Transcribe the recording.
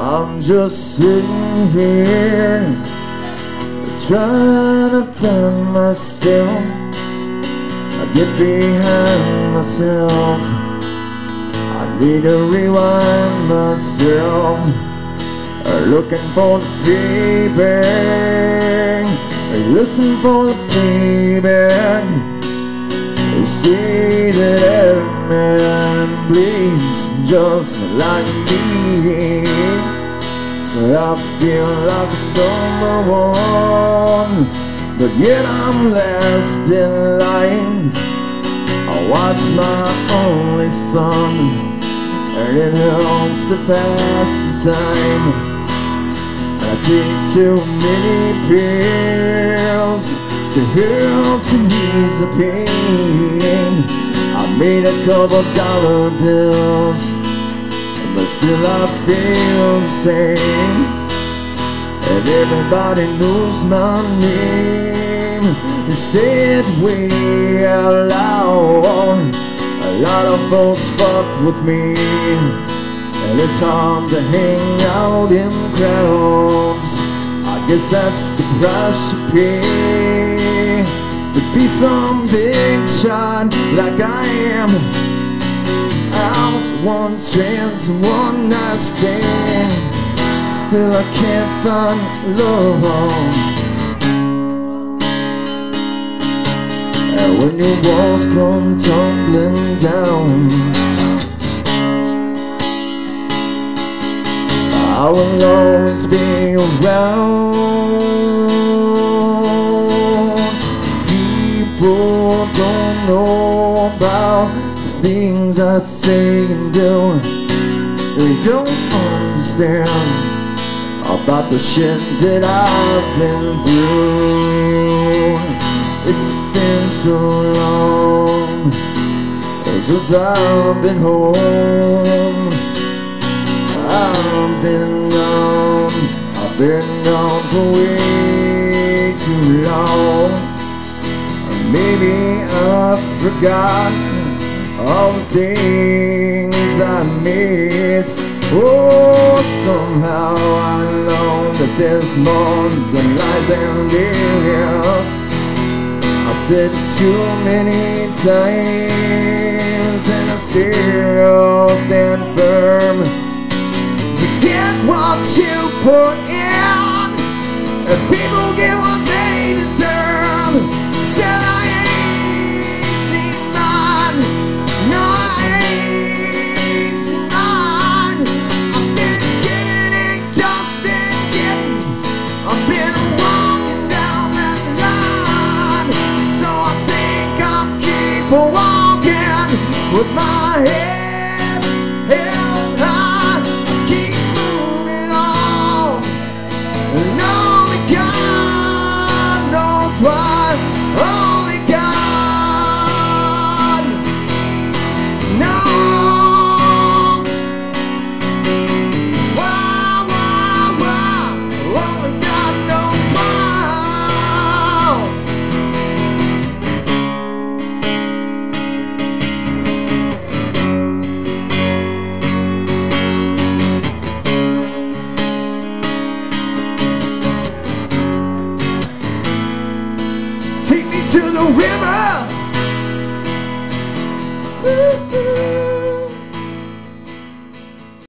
I'm just sitting here trying to find myself. I get behind myself. I need to rewind myself. Looking for the payback, listen for the payback. They say that every man bleeds just like me, but I feel like number one, but yet I'm last in line. I watch my only son, and it helps to pass the time. I take too many pills to help to ease the pain. I made a couple dollar bills, but still I feel the same. And everybody knows my name. They say it way out loud. A lot of folks fuck with me, and it's hard to hang out in crowds. I guess that's the price you pay to be some big shot like I am. Out one chance and one night stand, still I can't find love. And when your walls come tumbling down, I will always be around. People don't know about the things I say and do. They don't understand about the shit that I've been through. It's been so long since I've been home. I've been gone for way too long. Maybe I've forgotten all the things I miss. Oh, somehow I know that there's more than life and this. I said too many times, and I still stand firm. Get what you put in, and people get what they deserve. Said I ain't seen none, no I ain't seen none. I've been getting it, just been getting. I've been walking down that line, so I think I'll keep walking with my